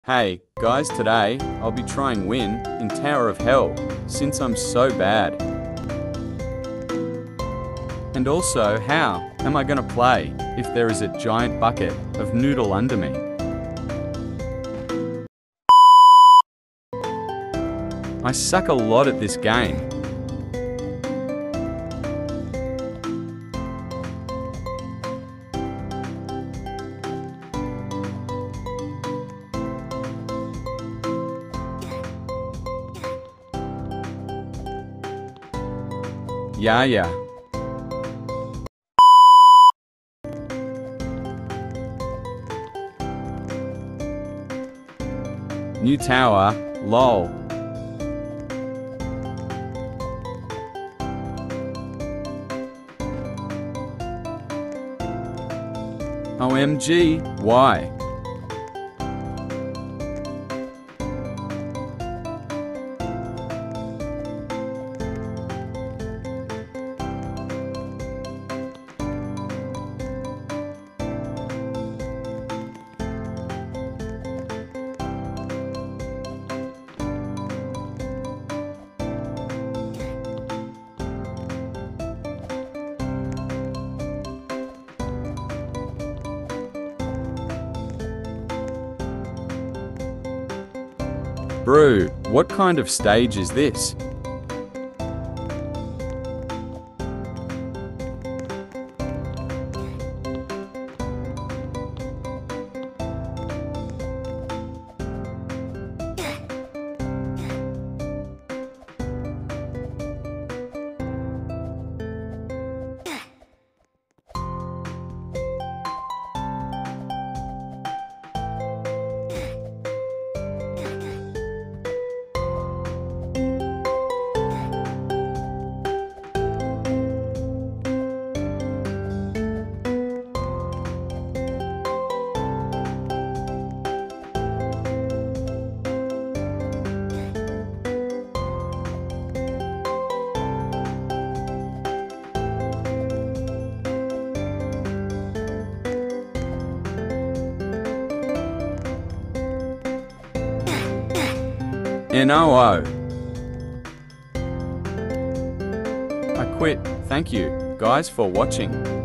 Hey, guys, today I'll be trying win in Tower of Hell since I'm so bad. And also, how am I gonna play if there is a giant bucket of noodle under me? I suck a lot at this game. Yeah. New tower, lol. OMG, why? Bro, what kind of stage is this? NOO. I quit. Thank you, guys, for watching.